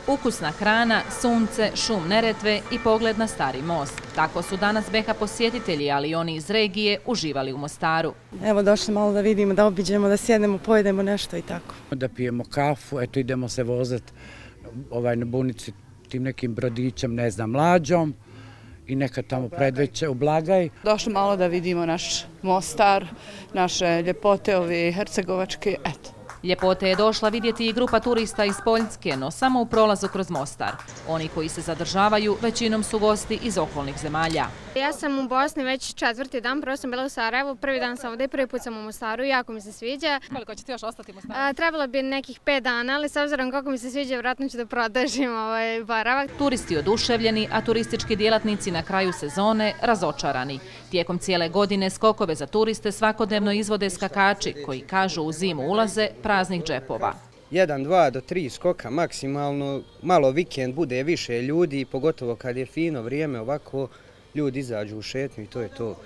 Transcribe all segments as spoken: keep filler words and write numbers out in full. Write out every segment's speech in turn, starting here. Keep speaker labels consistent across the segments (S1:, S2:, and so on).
S1: Ukusna hrana, sunce, šum Neretve i pogled na Stari most. Tako su danas B iH posjetitelji, ali i oni iz regije, uživali u Mostaru.
S2: Evo došli malo da vidimo, da obiđemo, da sjednemo, pojedemo nešto i tako.
S3: Da pijemo kafu, eto idemo se vozati ovaj, na bunici tim nekim brodićem, ne znam, Mlađom i neka tamo predveće u Blagaj.
S4: Došli malo da vidimo naš Mostar, naše ljepote, ovi hercegovačke, eto.
S1: Ljepote je došla vidjeti i grupa turista iz Poljske, no samo u prolazu kroz Mostar. Oni koji se zadržavaju većinom su gosti iz okolnih zemalja.
S5: Ja sam u Bosni već četvrti dan, prvo sam bila u Sarajevu, prvi dan sam ovdje, prvi put sam u Mostaru, jako mi se sviđa.
S1: Koliko ćete još ostati u Mostaru?
S5: A, trebalo bi nekih pet dana, ali s obzirom kako mi se sviđa, vjerojatno ću da produžim ovaj boravak.
S1: Turisti oduševljeni, a turistički djelatnici na kraju sezone razočarani. Tijekom cijele godine skokove za turiste svakodnevno izvode skakači koji kažu u zimu ulaze praznih džepova.
S6: Jedan, dva do tri skoka maksimalno, malo vikend bude više ljudi, pogotovo kad je fino vrijeme ovako, ljudi izađu u šetnju i to je to.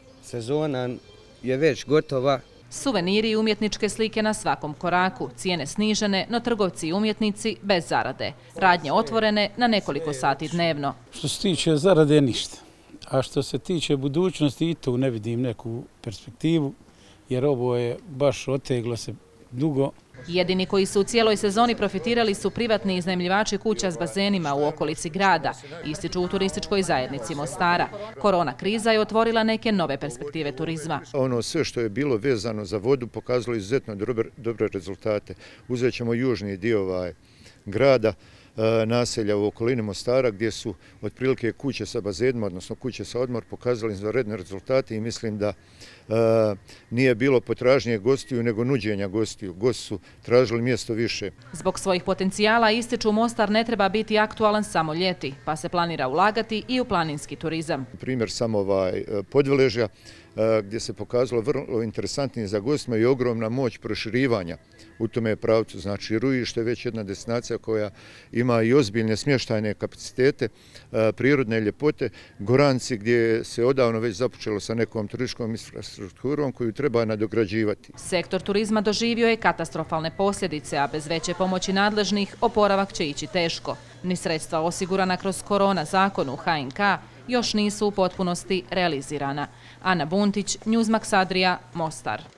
S6: Sezona je već gotova.
S1: Suveniri i umjetničke slike na svakom koraku, cijene snižene, no trgovci i umjetnici bez zarade. Radnje otvorene na nekoliko sati dnevno.
S7: Što se tiče zarade ništa, a što se tiče budućnosti i tu ne vidim neku perspektivu, jer ovo je baš oteglo se dugo.
S1: Jedini koji su u cijeloj sezoni profitirali su privatni iznajmljivači kuća s bazenima u okolici grada, ističu u turističkoj zajednici Mostara. Korona kriza je otvorila neke nove perspektive turizma.
S8: Ono sve što je bilo vezano za vodu pokazalo izuzetno dobre rezultate. Uzet ćemo južni dio ovaj grada, naselja u okolini Mostara gdje su otprilike kuće sa bazenima, odnosno kuće sa odmor, pokazali izvanredne rezultate i mislim da e, nije bilo potražnje gostiju nego nuđenja gostiju. Gosti su tražili mjesto više.
S1: Zbog svojih potencijala ističu Mostar ne treba biti aktualan samo ljeti, pa se planira ulagati i u planinski turizam.
S8: Primjer samo ovaj Podveležja gdje se pokazalo vrlo interesantnim za gostima i ogromna moć proširivanja u tome pravcu. Znači, Rujište je već jedna destinacija koja ima i ozbiljne smještajne kapacitete, prirodne ljepote. Goranci gdje se odavno već započelo sa nekom turističkom infrastrukturom koju treba nadograđivati.
S1: Sektor turizma doživio je katastrofalne posljedice, a bez veće pomoći nadležnih oporavak će ići teško. Ni sredstva osigurana kroz korona zakon u H N K još nisu u potpunosti realizirana. Ana Buntić, Newsmax Adria, Mostar.